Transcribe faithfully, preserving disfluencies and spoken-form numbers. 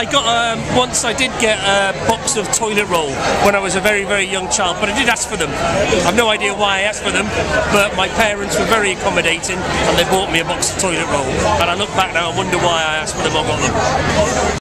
I got um, once I did get a box of toilet roll when I was a very very young child, but I did ask for them. I've no idea why I asked for them, but my parents were very accommodating and they bought me a box of toilet roll. And I look back now and wonder why I asked for them or got them.